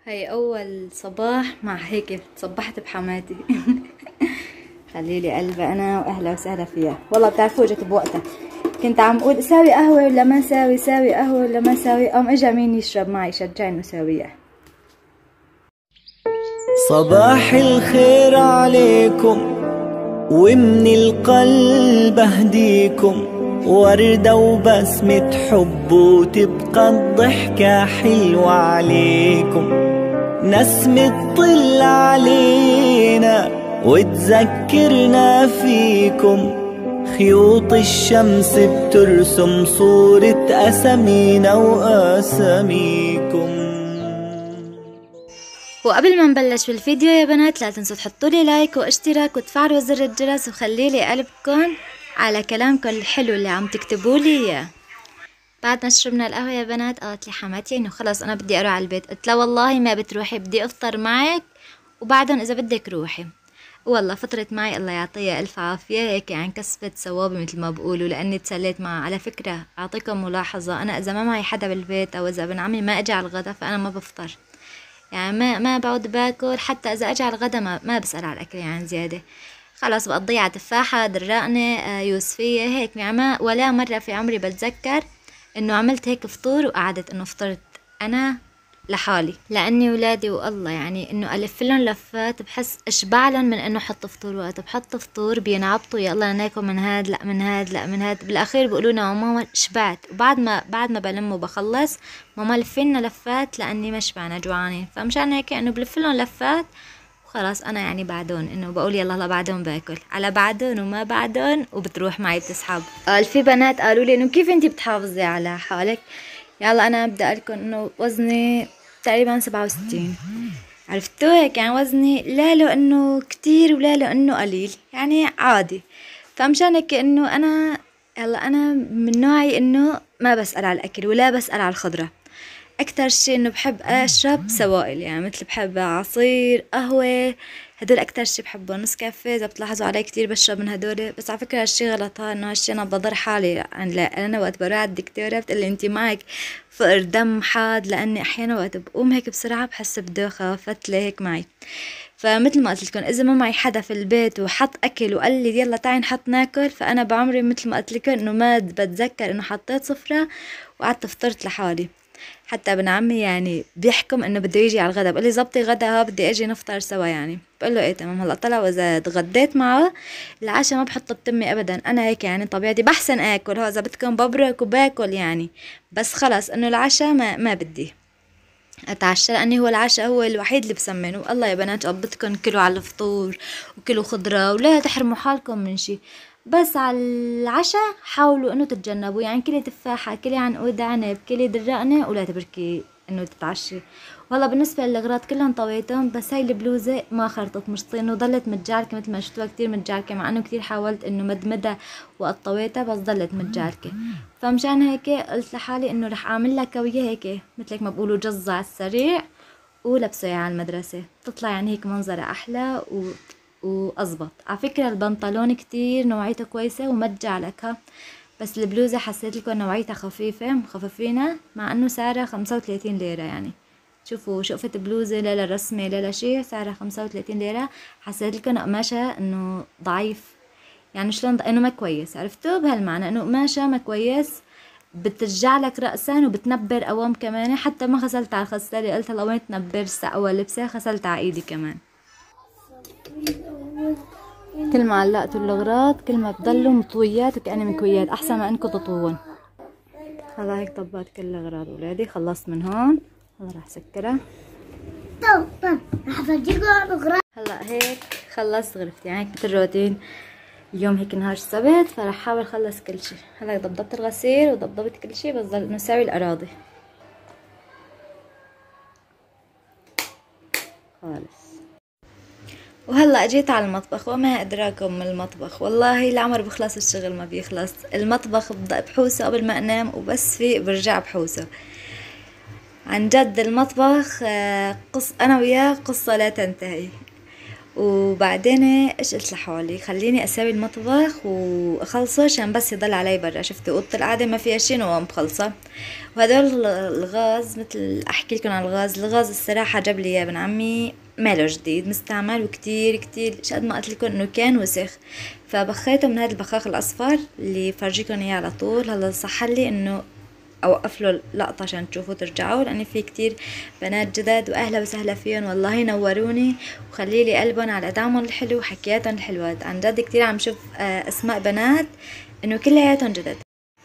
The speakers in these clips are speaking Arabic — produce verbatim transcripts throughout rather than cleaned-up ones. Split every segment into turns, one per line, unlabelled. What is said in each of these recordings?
هي اول صباح مع هيك صبحت بحماتي. خليلي قلبي انا واهلا وسهلا فيها. والله بتعرفوا جت بوقتها كنت عم اقول ساوي قهوه ولا ما ساوي، ساوي قهوه ولا ما ساوي، قام اجا مين يشرب معي شجعني وساويها.
صباح الخير عليكم ومن القلب اهديكم وردة وبسمة حب وتبقى الضحكة حلوة عليكم، نسمة طل علينا وتذكرنا فيكم، خيوط الشمس بترسم صورة أسامينا وأساميكم.
وقبل ما نبلش بالفيديو يا بنات لا تنسوا تحطولي لايك واشتراك وتفعلوا زر الجرس وخليلي قلبكم على كلامكم الحلو اللي عم تكتبولي اياه. بعد ما شربنا القهوة يا بنات قالت لي حماتي انه خلص انا بدي اروح على البيت. قلت لها والله ما بتروحي، بدي افطر معك وبعدين اذا بدك روحي. والله فطرت معي الله يعطيها الف عافية، هيك يعني كسبت ثوابي مثل ما بقولوا لاني تسليت معها. على فكرة اعطيكم ملاحظة، انا اذا ما معي حدا بالبيت او اذا ابن عمي ما اجى على الغدا فانا ما بفطر، يعني ما ما بعود باكل. حتى اذا اجى على الغدا ما, ما بسأل على الاكل يعني زيادة، خلاص بقضيها على تفاحة درقنة آه يوسفية هيك. يعني ما ولا مرة في عمري بتذكر انه عملت هيك فطور وقعدت انه فطرت انا لحالي، لاني ولادي والله يعني انه الف لهم لفات بحس اشبع لهم من انه حط فطور. وقت بحط فطور بينعبطوا يلا ناكل من هاد لا من هاد لا من هاد، بالاخير بيقولوا لنا ماما شبعت. وبعد ما بعد ما بلم وبخلص ماما لفينا لفات لاني ما شبعنا جوعانين، فمشان هيك انه بلف لهم لفات وخلاص. انا يعني بعدون انه بقول يلا هلا بعدون باكل على بعدون وما بعدون وبتروح معي بتسحب. قال في بنات قالوا لي انه كيف انتي بتحافظي على حالك. يلا انا بدي لكم انه وزني تقريبا سبعة وستين، عرفتوا هيك يعني وزني لا له انه كتير ولا له انه قليل، يعني عادي. فمشان هيك انه انا يلا انا من نوعي انه ما بسأل على الاكل ولا بسأل على الخضرة. اكتر شي انه بحب اشرب سوائل، يعني مثل بحب عصير قهوة، هدول اكتر شي بحبه. نسكافيه اذا بتلاحظوا علي كتير بشرب من هدول، بس على فكرة هالشي غلط، ها انه هالشي انا بضر حالي. يعني لا انا وقت بروح على الدكتورة بتقلي انتي معك فقر دم حاد، لاني احيانا وقت بقوم هيك بسرعة بحس بدوخة فتلة هيك معي. فمثل ما قلت لكم اذا ما معي حدا في البيت وحط اكل وقال لي يلا تعي نحط ناكل، فانا بعمري مثل ما قلت لكم انه ما بتذكر انه حطيت سفرة وقعدت فطرت لحالي. حتى ابن عمي يعني بيحكم انه بده يجي على الغدا، بقول لي زبطي غدا ها بدي اجي نفطر سوا، يعني بقول له ايه تمام. هلا طلع واذا تغديت معه العشاء ما بحط بتمي ابدا، انا هيك يعني طبيعتي بحسن اكل، هو اذا بدكم ببرك وباكل يعني، بس خلص انه العشاء ما ما بدي اتعشى، لاني هو العشاء هو الوحيد اللي بسمن. والله يا بنات قبضتكم كلوا على الفطور وكلوا خضرة ولا تحرموا حالكم من شي، بس على العشاء حاولوا انه تتجنبوا، يعني كلي تفاحة كلي عنقود عنب كلي درقنة ولا تبركي انه تتعشي. والله بالنسبة للأغراض كلهم طويتهم، بس هاي البلوزة ما خرطت مشطين وضلت متجعلكة مثل ما شفتوها كتير متجعلكة، مع انه كتير حاولت انه مدمدها وقطويتها بس ضلت متجعلكة. فمشان هيك قلت لحالي انه رح اعمل لها كوية هيك مثل ما بقولوا جزة على السريع ولبسه على المدرسة، تطلع يعني هيك منظرها احلى و وأزبط. على فكرة البنطلون كتير نوعيته كويسة ومتجعلكها، بس البلوزة حسيت لكم نوعيتها خفيفة مخففينها، مع انه سعرها خمسة وثلاثين ليرة. يعني شوفوا شقفة بلوزة لا لا رسمة لا لا شي سعرها خمسة وثلاثين ليرة. حسيت لكم قماشها انه ضعيف، يعني شلون انه ما كويس، عرفتوا بهالمعنى انه قماشها ما كويس، بترجعلك رأسا وبتنبر قوام كمان. حتى ما غسلت على الغسالة، قلت هلا وين تنبر اول لبسة، غسلت على ايدي كمان. كل ما علقتوا الاغراض كل ما بضلوا مطويات وكأني مكويات، احسن ما انكم تطوون. هلا هيك طبقت كل الاغراض ولادي، خلصت من هون. هلا راح سكرها.
طب طب راح افرجيكم الاغراض.
هلا هيك خلصت غرفتي، يعني هيك مثل الروتين. اليوم هيك نهار السبت فرح احاول اخلص كل شي. هلا ضبطت الغسيل وضبطت كل شي، بس ضل انه ساوي الاراضي خالص. وهلا اجيت على المطبخ وما ادراكم من المطبخ، والله العمر بخلص الشغل ما بيخلص. المطبخ ببدأ بحوسه قبل ما انام وبس في برجع بحوسه. عن جد المطبخ قص انا وياه قصه لا تنتهي. وبعدين ايش قلت لحالي خليني اسوي المطبخ واخلصه عشان بس يضل علي برا. شفتوا اوضه القعده ما فيها شي نوم مخلصه. وهدول الغاز مثل احكي لكم عن الغاز. الغاز الصراحه جاب لي اياه ابن عمي ماله جديد مستعمل وكتير كتير شقد ما قلت لكم انه كان وسخ. فبخيته من هذا البخاخ الاصفر اللي فرجيكم اياه على طول. هلا صح لي انه اوقف له لقطه عشان تشوفوا ترجعوا لاني في كتير بنات جدد واهلا وسهلا فيهم والله نوروني وخلي لي قلبهم على دعمهم الحلو وحكياتهم الحلوات. عن جد كتير عم شوف اسماء بنات انه كلياتهم جدد.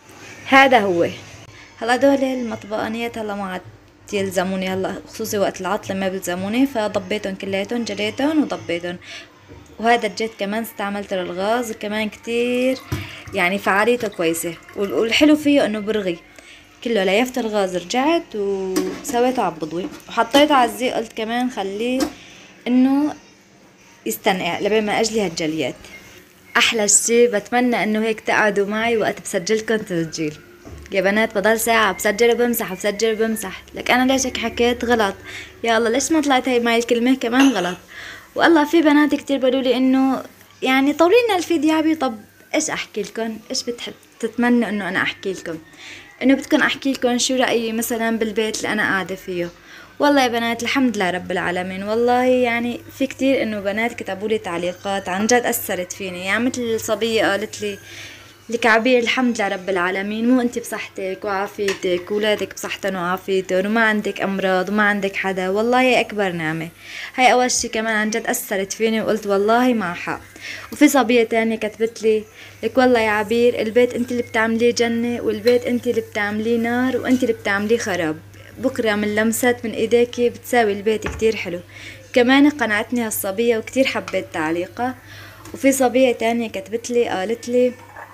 هذا هو. هلا دول المطبقانيات هلا ما عاد يلزموني هلا خصوصي وقت العطله ما بيلزموني فضبيتهم كلياتهم جريتهم وضبيتهم. وهذا الجيت كمان استعملته للغاز وكمان كتير يعني فعاليته كويسه. والحلو فيه انه برغي كله ليفت الغاز. رجعت وسويته عبضوي وحطيته على الزيت. قلت كمان خليه انه يستنقع لبين ما اجلي هالجليات. احلى شي بتمنى انه هيك تقعدوا معي وقت بسجلكم تسجيل يا بنات. بضل ساعة بسجل وبمسح وبسجل وبمسح. لك انا ليش هيك حكيت غلط يا الله ليش ما طلعت هاي معي الكلمة كمان غلط. والله في بنات كتير بقولولي انه يعني طولينا الفيديو عبي. طب ايش احكي لكم ايش بتحب تتمنى انه انا احكي لكم انه بدكم احكي لكم شو رايي مثلا بالبيت اللي انا قاعده فيه. والله يا بنات الحمد لله رب العالمين. والله يعني في كتير انه بنات كتبوا لي تعليقات عن جد اثرت فيني. يعني مثل الصبيه قالت لي لك عبير الحمد لله رب العالمين مو انت بصحتك وعافيتك وولادك بصحتهم وعافيتهم وما عندك امراض وما عندك حدا. والله هي اكبر نعمه. هاي اول شي كمان عن جد اثرت فيني وقلت والله مع حق. وفي صبيه تانية كتبت لي لك والله يا عبير البيت انت اللي بتعمليه جنه والبيت انت اللي بتعمليه نار وانت اللي بتعمليه خراب. بكره من لمسات من ايديكي بتساوي البيت كتير حلو. كمان قنعتني هالصبيه وكتير حبيت تعليقها. وفي صبيه تانية كتبت لي قالت لي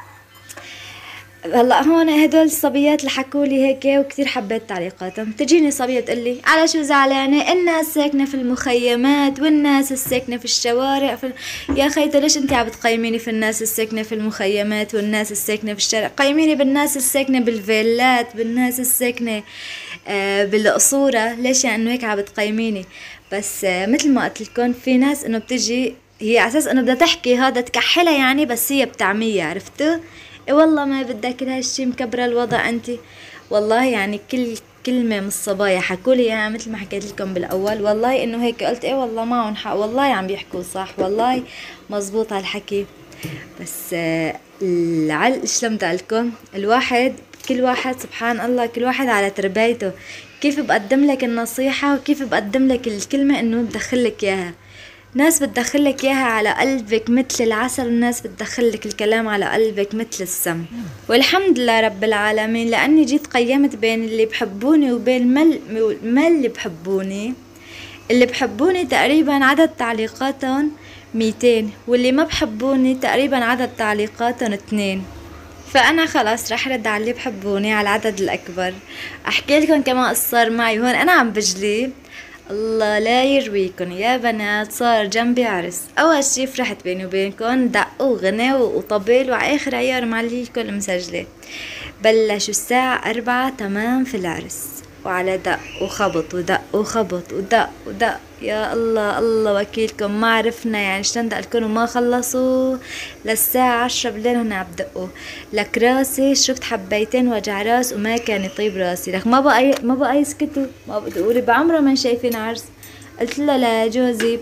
هلا هون هدول الصبيات اللي حكوا لي هيك وكثير حبيت تعليقاتهم. تجيني صبيه تقول لي على شو زعلانه الناس ساكنه في المخيمات والناس الساكنه في الشوارع في... يا خيتي ليش انت عم بتقيميني في الناس الساكنه في المخيمات والناس الساكنه في الشارع. قيميني بالناس الساكنه بالفيلات بالناس الساكنه آه بالقصوره. ليش يعني انه هيك عم بتقيميني. بس آه مثل ما قلت لكم في ناس انه بتجي هي على اساس انه بدها تحكي هذا تكحلها يعني بس هي بتعميها. عرفتوا إيه والله ما بدك كل هالشي مكبرة الوضع انتي. والله يعني كل كلمة من الصبايا حكولي اياها مثل ما حكيت لكم بالاول. والله انه هيك قلت ايه والله معهم حق. والله عم بيحكوا صح. والله مزبوط هالحكي. بس آه العل ايش لم لكم الواحد كل واحد سبحان الله كل واحد على تربيته. كيف بقدم لك النصيحة وكيف بقدم لك الكلمة انه بدخلك اياها. ناس بتدخلك اياها على قلبك مثل العسل وناس بتدخلك الكلام على قلبك مثل السم. والحمد لله رب العالمين لاني جيت قيمت بين اللي بحبوني وبين ما ما اللي بحبوني. اللي بحبوني تقريبا عدد تعليقاتهم ميتين واللي ما بحبوني تقريبا عدد تعليقاتهم اتنين. فانا خلاص رح رد على اللي بحبوني على العدد الاكبر. احكي لكم كمان قصة صار معي هون انا عم بجلي. الله لا يرويكم يا بنات صار جنبي عرس. اول شي فرحت بيني وبينكم دق وغنى وطبل وعلى اخر عيار معلي الكل مسجله. بلشوا الساعة أربعة تمام في العرس وعلى دق وخبط ودق وخبط ودق ودق. يا الله الله وكيلكم ما عرفنا يعني شلون دق لكم وما خلصوا للساعة عشرة بالليل هن عم بدقوا. لك راسي شربت حبيتين وجع راس وما كان يطيب راسي. لك ما بقى ما بقى يسكتوا ما بتقولي بعمره ما شايفين عرس. قلت له لا جوزي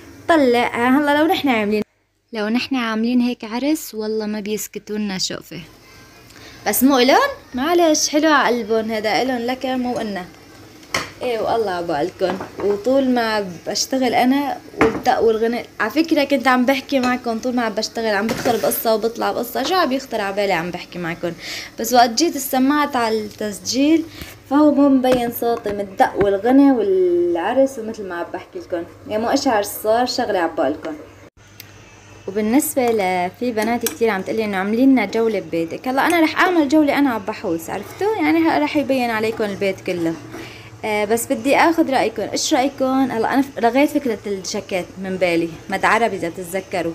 طلع هلا لو نحن عاملين لو نحن عاملين هيك عرس والله ما بيسكتوا لنا شوفه. بس مو إلون معلش حلو على قلبهم هذا إلون لك مو إلنا. ايه والله عبالكم. وطول ما بشتغل انا والدق والغناء على فكره كنت عم بحكي معكم طول ما عم بشتغل عم بدخل بقصه وبطلع بقصه شو عم يخطر على بالي عم بحكي معكم. بس وقت جيت استمعت على التسجيل فهو مو مبين صوتي من الدق والغنى والعرس ومثل ما عم بحكي لكم يعني مو ايش عرس صار شغله عبالكم. وبالنسبة لفي بنات كتير عم تقلي انه عاملين لنا جولة ببيتك. هلا انا رح اعمل جولة انا عم بحوس عرفتوا يعني رح يبين عليكم البيت كله. آه بس بدي اخذ رايكم. ايش رايكم هلا انا لغيت فكرة الجاكيت من بالي مد عربي اذا بتتذكروا.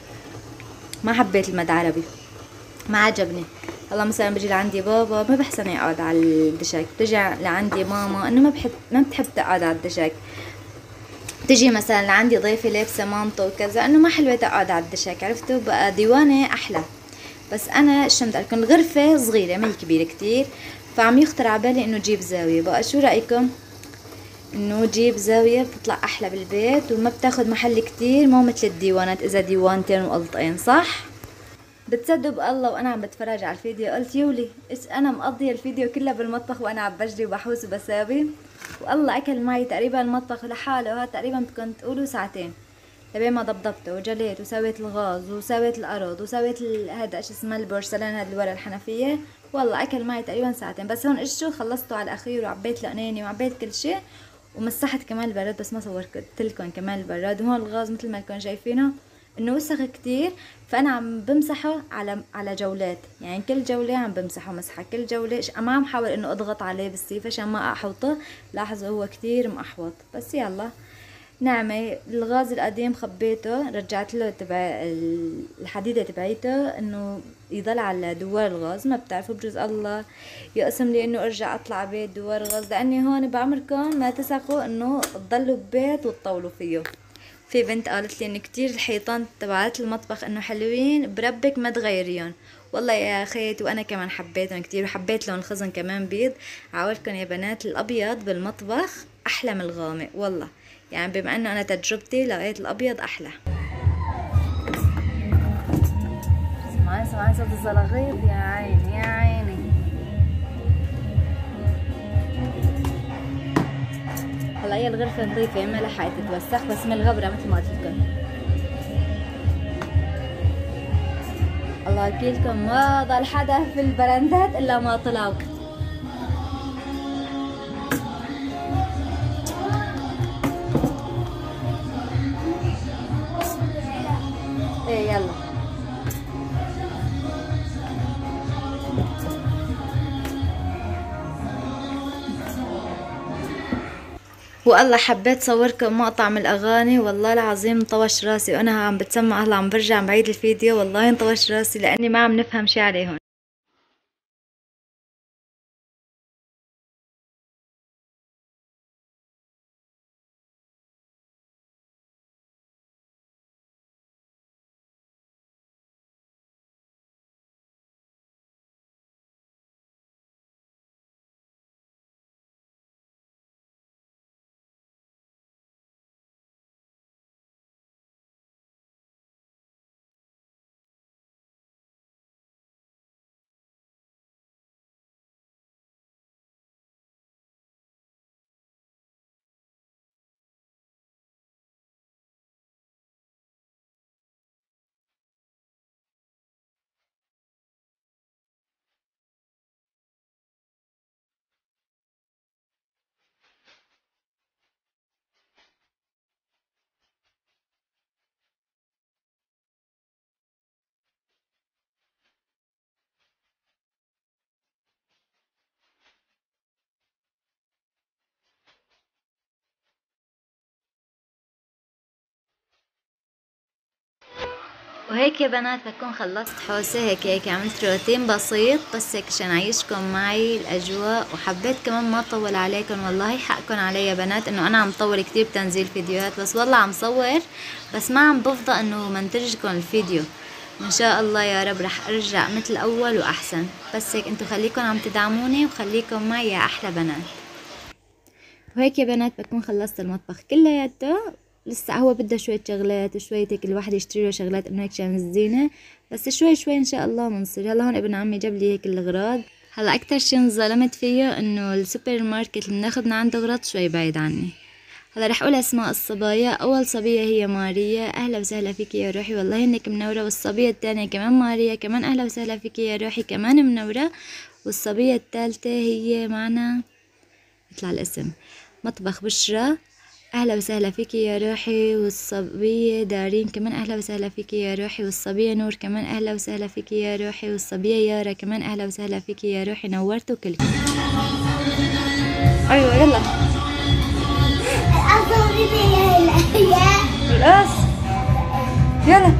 ما حبيت المد عربي ما عجبني. هلا مثلا بجي لعندي بابا ما بحسن يقعد على الدشاك. بتجي لعندي ماما انه ما بحب ما بتحب تقعد على الدشاك. تجي مثلا عندي ضيفة لابسة مانطو وكذا انه ما حلوة تقعد على الدشك، عرفتوا؟ بقى ديوانة احلى. بس انا شمت لكم الغرفة صغيرة ما هي كبيرة كتير، فعم يخطر على بالي انه جيب زاوية. بقى شو رأيكم انه جيب زاوية بتطلع احلى بالبيت وما بتاخد محل كتير، مو مثل الديوانات اذا ديوانتين وقلطين، صح؟ بتصدقوا بالله وانا عم بتفرج على الفيديو قلت يولي ايش انا مقضيه الفيديو كله بالمطبخ وانا عم بجري وبحوس وبساوي، والله اكل معي تقريبا المطبخ لحاله هاد تقريبا بدكم تقولوا ساعتين لبين ما ضبضبته وجليت وسويت الغاز وسويت الارض وسويت هذا ايش اسمه البورسلان هذا اللي ورا الحنفيه، والله اكل معي تقريبا ساعتين. بس هون اجوا خلصته على الاخير وعبيت لقناني وعبيت كل شيء ومسحت كمان البراد، بس ما صورت لكم كمان البراد. وهون الغاز مثل ما كنتم شايفينه انه وسخ كتير، فانا عم بمسحه على على جولات، يعني كل جوله عم بمسحه مسحه كل جوله، ما عم حاول انه اضغط عليه بالسيف عشان ما احوطه. لاحظوا هو كتير محوط، بس يلا نعمه. الغاز القديم خبيته، رجعت له تبع الحديده تبعيته انه يضل على دوار الغاز. ما بتعرفوا بجوز الله يقسم لي انه ارجع اطلع بيت دوار الغاز، لاني هون بعمركم ما تثقوا انه تضلوا ببيت وتطولوا فيه. في بنت قالت لي انه كتير الحيطان تبعات المطبخ انه حلوين بربك ما تغيريهم، والله يا خيت وانا كمان حبيتهم كتير، وحبيت لون الخزن كمان بيض. عاولكم يا بنات الابيض بالمطبخ احلى من الغامق والله، يعني بما انه انا تجربتي لقيت الابيض احلى. سمعي سمعي صوت الزلاغيط، يا عيني يا عيني. هلا هي الغرفة نظيفة ما لحقت تتوسخ، بس من الغبرة مثل ما قلت لكم. الله يكيلكم ما ضل حدا في البراندات الا ما طلعوا. ايه يلا والله حبيت صوركم مقطع من الاغاني، والله العظيم انطوش راسي وانا عم بتسمع. هلا عم برجع عم بعيد الفيديو، والله انطوش راسي لاني ما عم نفهم شي عليهم. وهيك يا بنات بكون خلصت حوسه. هيك هيك عملت روتين بسيط بس هيك عشان اعيشكم معي الاجواء، وحبيت كمان ما اطول عليكم. والله حقكم علي يا بنات انه انا عم طول كتير بتنزيل فيديوهات، بس والله عم صور بس ما عم بفضى انه منتجكم الفيديو. ان شاء الله يا رب رح ارجع مثل اول واحسن، بس هيك انتو خليكم عم تدعموني وخليكم معي يا احلى بنات. وهيك يا بنات بكون خلصت المطبخ كلياته. لسه هو بده شوية شغلات وشوية هيك الواحد يشتري له شغلات انه هيك عشان الزينة، بس شوي شوي ان شاء الله بنصير. هلا هون ابن عمي جاب لي هيك الاغراض. هلا اكتر شي انظلمت فيه انه السوبر ماركت اللي بناخد من عنده اغراض شوي بعيد عني. هلا رح اقول اسماء الصبايا. اول صبية هي ماريا، اهلا وسهلا فيكي يا روحي والله انك منورة. والصبية الثانية كمان ماريا، كمان اهلا وسهلا فيكي يا روحي كمان منورة. والصبية الثالثة هي معنا يطلع الاسم مطبخ بشرى، اهلا وسهلا فيكي يا روحي. والصبية دارين كمان اهلا وسهلا فيكي يا روحي. والصبية نور كمان اهلا وسهلا فيكي يا روحي. والصبية يارا كمان اهلا وسهلا فيكي يا روحي. نورتوا كلكم. ايوه يلا خلاص يلا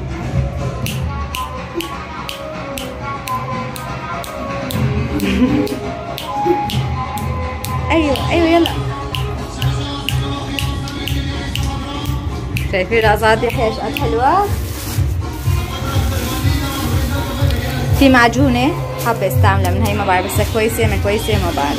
ايوه ايوه يلا شايفين رقصات يحيى ايش قد حلوة. في معجونة حابة استعملها من هي، ما بعرف بس كويسة ما كويسة ما بعرف.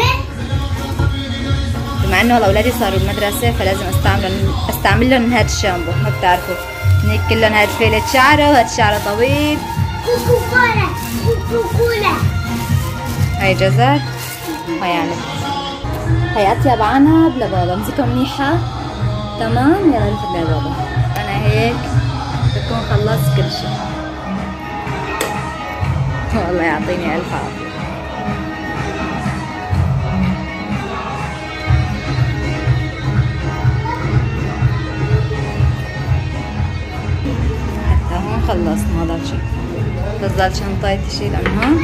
بما انه اولادي صاروا بالمدرسة فلازم استعمل استعمل لهم من هاد الشامبو، ما بتعرفوا هيك كلهم هاد فيلة شعره وهاد شعره طويل.
كوكو كولا كوكو كولا.
هاي جزر، هاي عنب، هاي اطيب عنب لبابا، امسكها منيحة تمام. يلا ناخذ لبابا. انا هيك بكون خلصت كل شيء. والله يعطيني الف عافية. حتى هون خلصنا، ما ضل شيء، بس ضل شنطتي تشيلها من هون.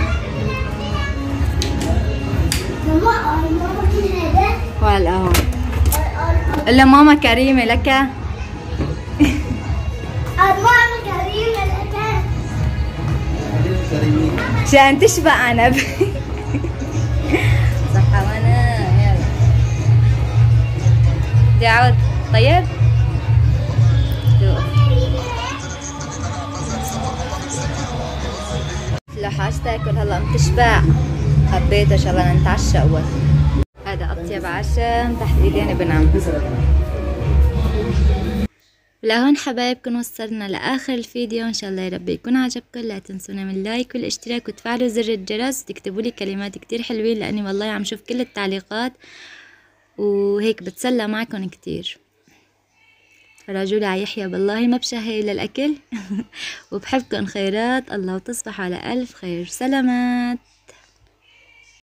ماما ماما كل هذا
وهلا هون الا ماما كريمة لك.
ماما كريمة لك
عشان تشبع عنب. صحة وانا يلا بدي اعود. طيب لو حاج تاكل هلا عم تشبع، حبيت ان شاء الله نتعشى اول. هذا اطيب عشاء تحت ايدينا بنعم. لهون حبايبكم وصلنا لاخر الفيديو، ان شاء الله يا رب يكون عجبكم. لا تنسونا من اللايك والاشتراك وتفعلوا زر الجرس وتكتبوا لي كلمات كتير حلوين، لاني والله عم شوف كل التعليقات وهيك بتسلى معكم كتير. رجولي ع يحيى بالله ما بشهي للاكل. وبحبكم خيرات الله وتصبحوا على الف خير. سلامات.